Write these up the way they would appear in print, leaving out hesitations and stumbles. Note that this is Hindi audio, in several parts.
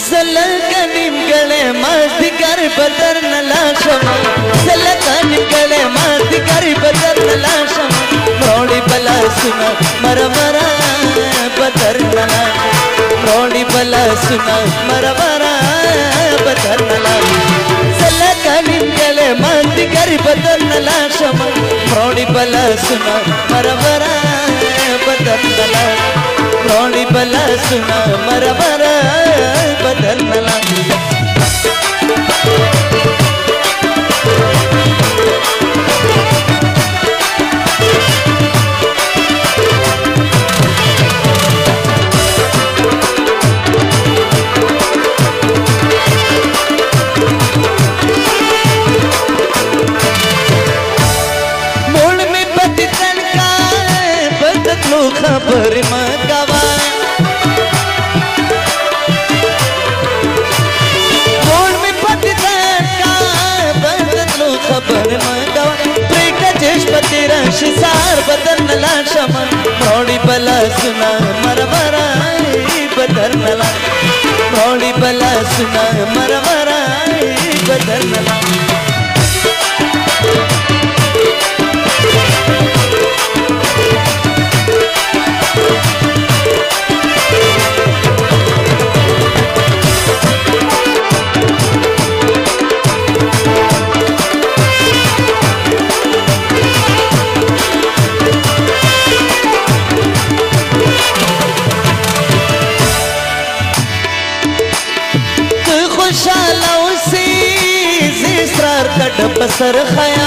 सलकनिम गले मस्ती कर बदर नला शमा सलकनिम गले मस्ती कर बदर नला शमा रोड़ी बला सुना मरा मरा बदर नला रोड़ी बला सुना मरा मरा बदर नला सलकनिम गले मस्ती कर बदर नला शमा रोड़ी बला सुना मरा मरा बदर नला रोड़ी बला सुना मरा मरा बदर नला मोड़ में बदतन का बदत लो खबर मगावा खबर मगावा प्रेट जेष्पति रशिसार बदर नला शमा रोड़ी बला सुना मरा मरा बदर नला रोड़ी बला सुना मरा मरा बदर नला खुशाला उसी जिसरार कट बसर खया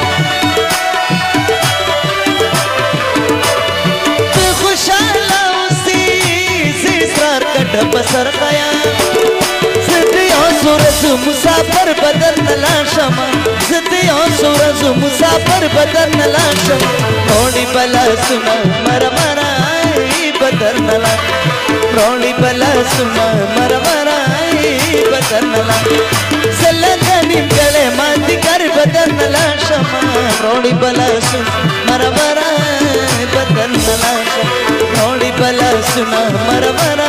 खुशाला उसी जिसरार कट बसर खया ज़िद्दियों सूरज मुसाफर बदर नला शमा ज़िद्दियों सूरज मुसाफर बदर नला शमा रोड़ी बला सुना मरा मरा बदर नला रोड़ी बला सुना मरा मरा बदर नला सलकनिम गले माती कर बदर नला शमा रोड़ी बला सुना मरा मरा बदर नला रोड़ी बला सुना मरा मरा